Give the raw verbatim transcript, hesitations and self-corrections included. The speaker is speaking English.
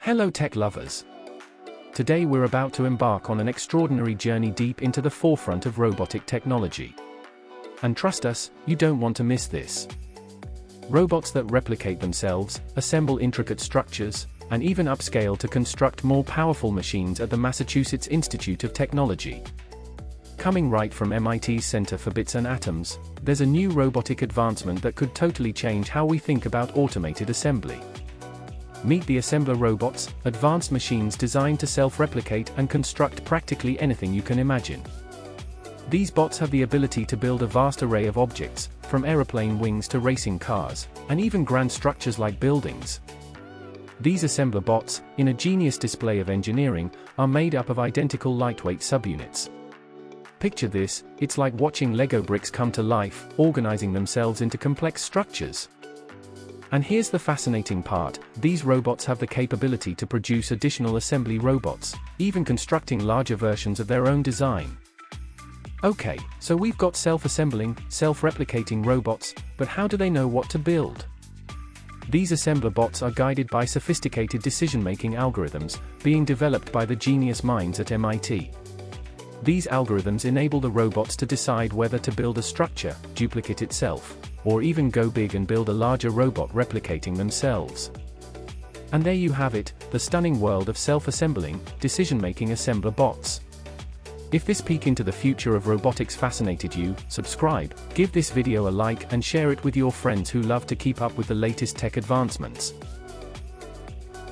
Hello tech lovers. Today we're about to embark on an extraordinary journey deep into the forefront of robotic technology. And trust us, you don't want to miss this. Robots that replicate themselves, assemble intricate structures, and even upscale to construct more powerful machines at the Massachusetts Institute of Technology. Coming right from M I T's Center for Bits and Atoms, there's a new robotic advancement that could totally change how we think about automated assembly. Meet the assembler robots, advanced machines designed to self-replicate and construct practically anything you can imagine. These bots have the ability to build a vast array of objects, from aeroplane wings to racing cars, and even grand structures like buildings. These assembler bots, in a genius display of engineering, are made up of identical lightweight subunits. Picture this, it's like watching Lego bricks come to life, organizing themselves into complex structures. And here's the fascinating part, these robots have the capability to produce additional assembly robots, even constructing larger versions of their own design. Okay, so we've got self-assembling, self-replicating robots, but how do they know what to build? These assembler bots are guided by sophisticated decision-making algorithms, being developed by the genius minds at M I T. These algorithms enable the robots to decide whether to build a structure, duplicate itself, or even go big and build a larger robot replicating themselves. And there you have it, the stunning world of self-assembling, decision-making assembler bots. If this peek into the future of robotics fascinated you, subscribe, give this video a like and share it with your friends who love to keep up with the latest tech advancements.